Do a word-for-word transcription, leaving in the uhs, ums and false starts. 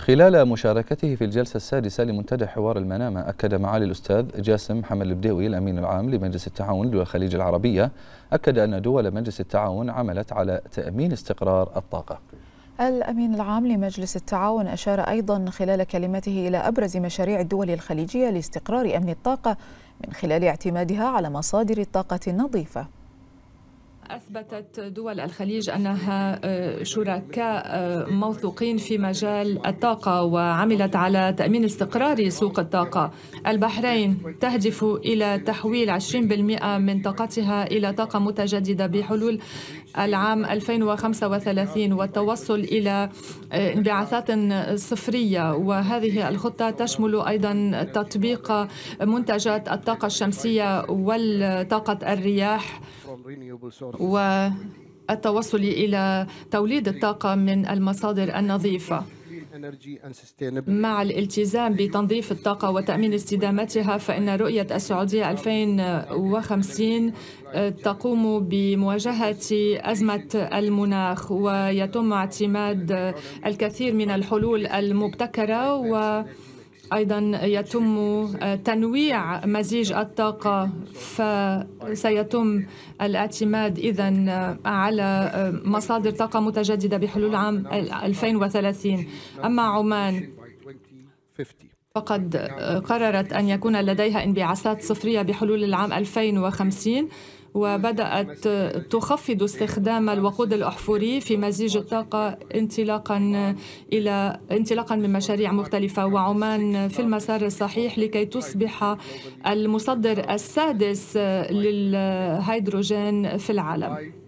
خلال مشاركته في الجلسة السادسة لمنتدى حوار المنامة، أكد معالي الأستاذ جاسم محمد البديوي الأمين العام لمجلس التعاون لدول الخليج العربية أكد أن دول مجلس التعاون عملت على تأمين استقرار الطاقة. الأمين العام لمجلس التعاون أشار أيضا خلال كلمته إلى أبرز مشاريع الدول الخليجية لاستقرار أمن الطاقة من خلال اعتمادها على مصادر الطاقة النظيفة. أثبتت دول الخليج أنها شركاء موثوقين في مجال الطاقة وعملت على تأمين استقرار سوق الطاقة. البحرين تهدف إلى تحويل عشرين بالمئة من طاقتها إلى طاقة متجددة بحلول العام ألفين وخمسة وثلاثين والتوصل إلى انبعاثات صفرية، وهذه الخطة تشمل أيضا تطبيق منتجات الطاقة الشمسية والطاقة الرياح والتوصل إلى توليد الطاقة من المصادر النظيفة مع الالتزام بتنظيف الطاقة وتأمين استدامتها. فإن رؤية السعودية ألفين وخمسين تقوم بمواجهة أزمة المناخ، ويتم اعتماد الكثير من الحلول المبتكرة، و أيضا يتم تنويع مزيج الطاقة، فسيتم الاعتماد إذن على مصادر طاقة متجددة بحلول عام ألفين وثلاثين. أما عمان فقد قررت أن يكون لديها انبعاثات صفرية بحلول العام ألفين وخمسين، وبدأت تخفض استخدام الوقود الأحفوري في مزيج الطاقة انطلاقا إلى انطلاقا من مشاريع مختلفة. وعمان في المسار الصحيح لكي تصبح المصدر السادس للهيدروجين في العالم.